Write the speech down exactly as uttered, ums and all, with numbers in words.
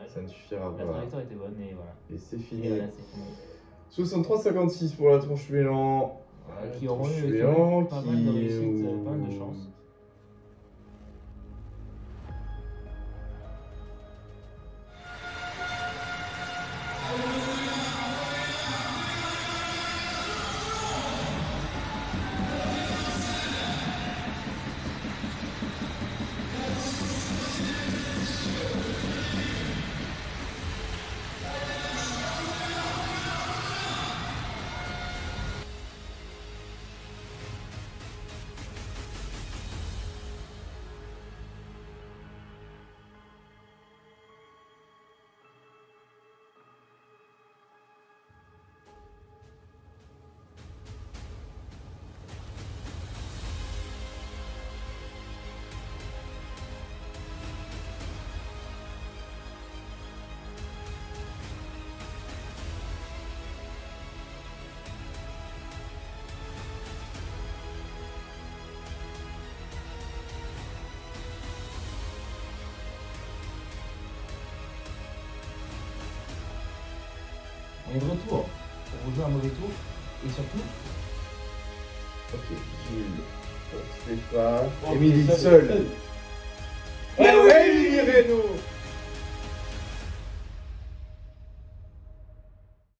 ça ne suffira La pas. trajectoire était bonne et voilà. Et c'est Et fini. voilà, c'est fini. soixante-trois cinquante-six pour la tronche bélant. Voilà, qui La auront tronche eu bélant, pas qui... mal de réussite, euh, pas mal de chance. On est de retour pour vous jouer un mauvais tour et surtout. Ok, Gilles, pour Stéphane, Oh, Émilie seul, seule. seul. Eh ouais, Émilie Reynaud.